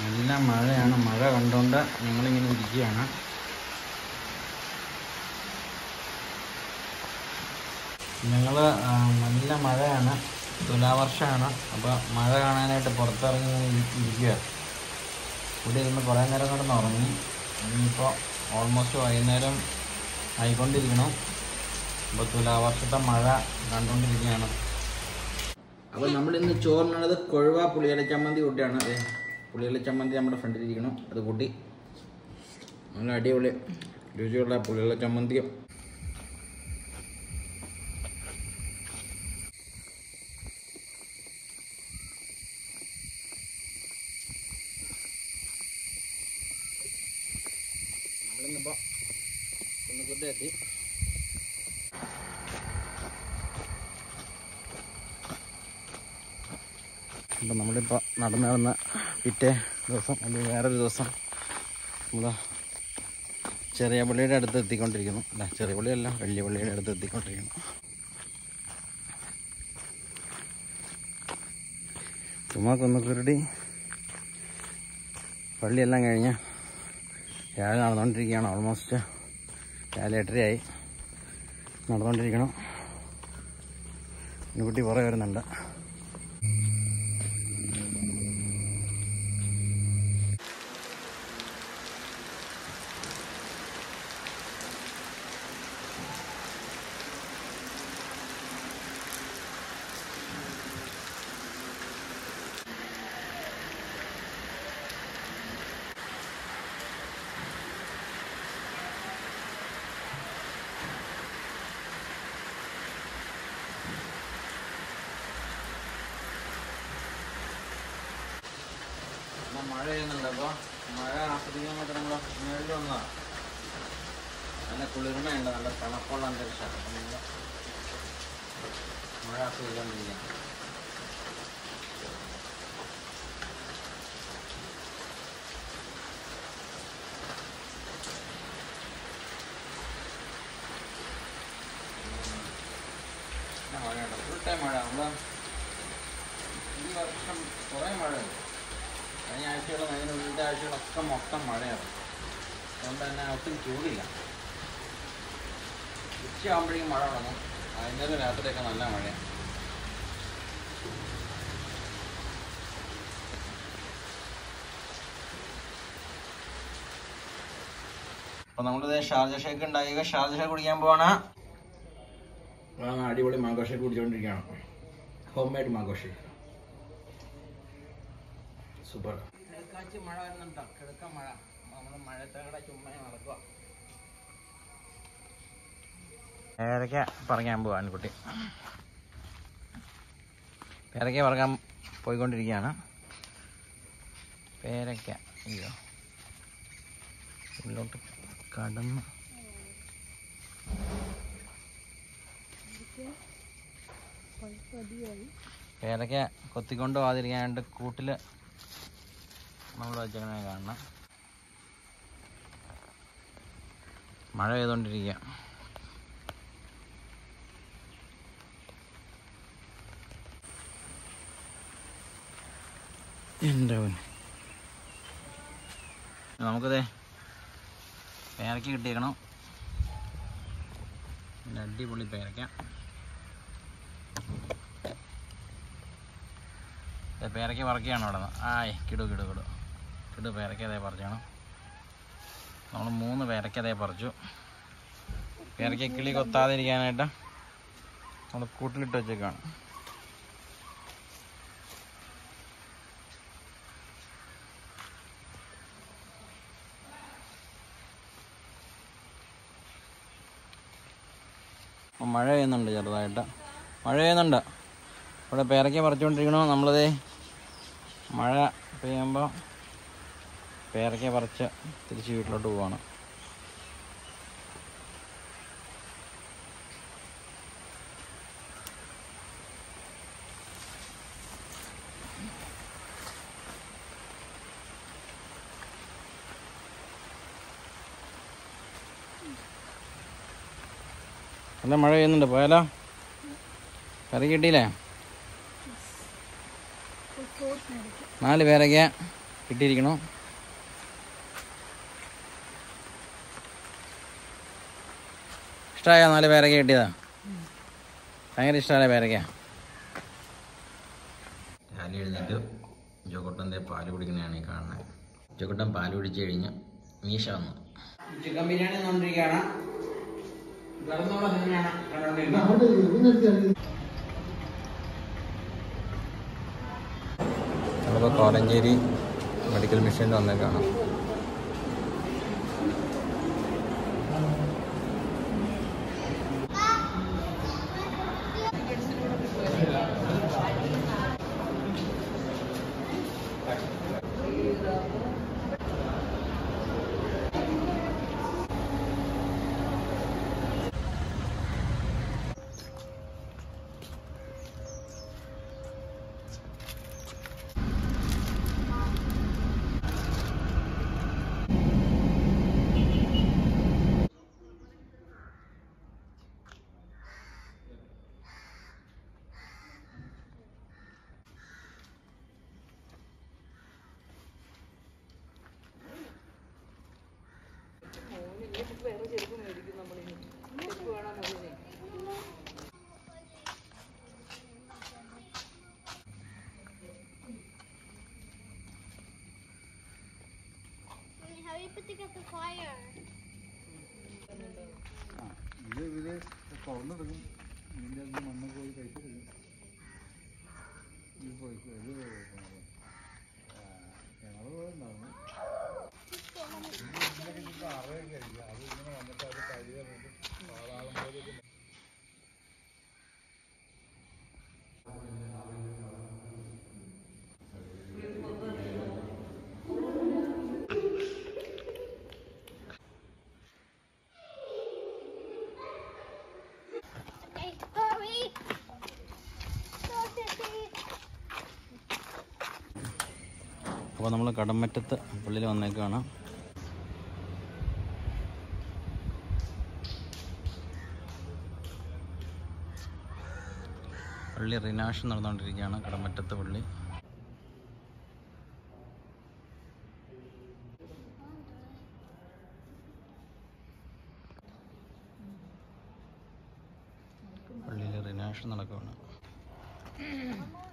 നല്ല മഴയാണ്. മഴ കണ്ടുകൊണ്ട് ഞങ്ങളിങ്ങനെ ഇരിക്കുകയാണ്. ഞങ്ങൾ നല്ല മഴയാണ്, തുലാവർഷമാണ്. അപ്പോൾ മഴ കാണാനായിട്ട് പുറത്തിറങ്ങി ഇരിക്കുക. ഇവിടെ ഇരുന്ന് കുറേ നേരം കിടന്ന് ഉറങ്ങി. ഇനിയിപ്പോൾ ഓൾമോസ്റ്റ് വൈകുന്നേരം ആയിക്കൊണ്ടിരിക്കണം. അപ്പോൾ തുലാവർഷത്തെ മഴ കണ്ടുകൊണ്ടിരിക്കുകയാണ്. അപ്പോൾ നമ്മളിന്ന് ചോറിനുള്ളത് കൊഴുവ പുളിയില ചമ്മന്തി കൂട്ടിയാണ്. അതെ, പുളിയില ചമ്മന്തി നമ്മുടെ ഫ്രണ്ടിലിരിക്കണം. അത് കൂട്ടി നല്ല അടിപൊളി രുചിയുള്ള പുളിയില ചമ്മന്തിയും നമ്മളിന്നിപ്പോൾ ഒന്ന് കുത്തിയെത്തി. അപ്പം നമ്മളിപ്പോൾ നടന്ന് പിറ്റേ ദിവസം അല്ലെങ്കിൽ വേറൊരു ദിവസം നമ്മൾ ചെറിയ പള്ളിയുടെ അടുത്ത് എത്തിക്കൊണ്ടിരിക്കുന്നു. അല്ല, ചെറിയ പള്ളിയല്ല, വലിയ പള്ളിയുടെ അടുത്ത് എത്തിക്കൊണ്ടിരിക്കുന്നു. ചുമ്മാ കുന്നക്കുരുടി പള്ളിയെല്ലാം കഴിഞ്ഞ് രാവിലെ നടന്നുകൊണ്ടിരിക്കുകയാണ്. ഓൾമോസ്റ്റ് രാവിലെ 8:30 നടന്നുകൊണ്ടിരിക്കണം. കുട്ടി പുറകെ വരുന്നുണ്ട്. മഴ ചെയ്യുന്നുണ്ട്. അപ്പോൾ മഴ ആസ്വദിക്കാൻ വേണ്ടി നമ്മൾ മേളിൽ വന്നതാണ്. നല്ല കുളിർമയുണ്ട്, നല്ല തണുപ്പുള്ള അന്തരീക്ഷമാണ്. അപ്പം നമ്മൾ മഴ ആസ്വദിക്കാണ്ടിരിക്കുകയാണ്. മഴയുണ്ട്, ഫുൾ ടൈം മഴ. നമ്മൾ ഈ വർഷം കുറേ മഴയുണ്ട്. കഴിഞ്ഞ ആഴ്ചകളും അതിന് മുന്നത്തെ ആഴ്ചകളൊക്കെ മൊത്തം മഴയാണ്. അതുകൊണ്ട് തന്നെ ഒട്ടും ചൂടില്ല. ഉച്ചയാകുമ്പോഴേക്കും മഴ തുടങ്ങും. വൈകുന്നേരം രാത്രിയൊക്കെ നല്ല മഴയാണ്. അപ്പോൾ നമ്മളിത് ഷാർജ ഷേക്ക് ഉണ്ടാക്കിയ ഷാർജ ഷേക്ക് കുടിക്കാൻ പോവാണ്. അടിപൊളി മാംഗോ ഷേക്ക് കുടിച്ചുകൊണ്ടിരിക്കുകയാണ്. Home made mango shake, super. കിടക്കാച്ചി മഴ വരുന്നുണ്ടോ? കിടക്കാൻ മഴ. നമ്മൾ മഴത്തകടെ ചുമ്മാ നടക്കുക. പേരയ്ക്ക പറിക്കാൻ പോവാൻ കുട്ടി. പേരയ്ക്ക പറിക്കാൻ പോയിക്കൊണ്ടിരിക്കുകയാണ്. പേരയ്ക്ക അയ്യോ ഉള്ളിലോട്ട് കടന്ന് പേരയ്ക്ക കൊത്തിക്കൊണ്ട് പോകാതിരിക്കാനായിട്ട് കൂട്ടിൽ നമ്മൾ വെച്ചങ്ങനെ കാണണം. മഴ പെയ്തുകൊണ്ടിരിക്കുക. എൻ്റെ നമുക്കതേ പേരയ്ക്ക കിട്ടിയേക്കണം. അടിപൊളി പേരയ്ക്ക. പേരയ്ക്ക പറിക്കുകയാണ് അവിടെ നിന്ന്. ആയ് കിടു പേരയ്ക്ക അതേ പറിച്ചാണ്. നമ്മൾ 3 പേരയ്ക്ക അതേ പറിച്ചു. പേരയ്ക്ക കിളി കൊത്താതിരിക്കാനായിട്ട് നമ്മൾ കൂട്ടിലിട്ട് വെച്ചേക്കാണ്. മഴ പെയ്യുന്നുണ്ട്, ചെറുതായിട്ട് മഴ പെയ്യുന്നുണ്ട്. ഇവിടെ പേരയ്ക്ക പറിച്ചുകൊണ്ടിരിക്കണോ. നമ്മളതേ മഴ പെയ്യുമ്പോൾ പേരയ്ക്ക പറിച്ച് തിരിച്ച് വീട്ടിലോട്ട് പോവാണ്. നല്ല മഴ പെയ്യുന്നുണ്ട്. പോയാലോ? കറി കിട്ടിയില്ലേ? 4 പേരയ്ക്ക കിട്ടിയിരിക്കണോ? ഇഷ്ടമായോ? 4 പേരക്ക കിട്ടിയതാ. ഭയങ്കര ഇഷ്ടമല്ലേ പേരക്ക? രാവിലെ എഴുന്നേറ്റ് ജോക്കുട്ടൻ്റെ പാല് കുടിക്കുന്നതാണ് ഈ കാണുന്നത്. ജോക്കുട്ടൻ പാല് കുടിച്ച് കഴിഞ്ഞ് മീശ വന്നു. ചിക്കൻ ബിരിയാണി വന്നുകൊണ്ടിരിക്കുകയാണ്. നമ്മളിപ്പോൾ കോലഞ്ചേരി മെഡിക്കൽ മിഷനിൽ വന്നേക്കാണ്. ഇത് തുറന്നെടുക്കും. ഇതിൻ്റെ മണ്ണ് പോയി കഴിച്ചിട്ടില്ല. ഇത് പോയി ഞങ്ങൾ പോയിട്ടുണ്ടായിരുന്നു. അറിയൊക്കെ ആയിരിക്കും. അത് ഇങ്ങനെ വന്നിട്ട് അത് കഴിയാറുണ്ട്. സാധാരണ പോലെ അപ്പോൾ നമ്മൾ കടമറ്റത്ത് പള്ളിയിൽ വന്നേക്കാണ്. പള്ളി റിനാഷ് നടന്നുകൊണ്ടിരിക്കുകയാണ്. കടമറ്റത്ത് പള്ളി. പള്ളിയിൽ റിനാഷ് നടക്കുകയാണ്.